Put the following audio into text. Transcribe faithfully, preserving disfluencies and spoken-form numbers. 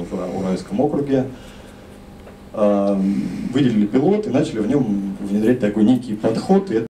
в Уральском округе, выделили пилот и начали в нем внедрять такой некий подход.